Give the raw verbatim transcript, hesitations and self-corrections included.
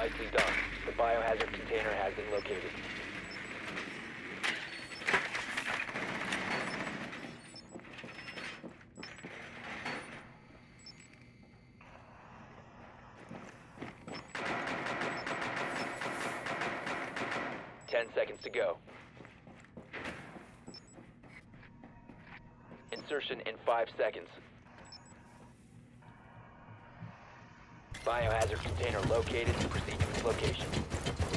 Nicely done. The biohazard container has been located. Ten seconds to go. Insertion in five seconds. Biohazard container located. Proceed to its location.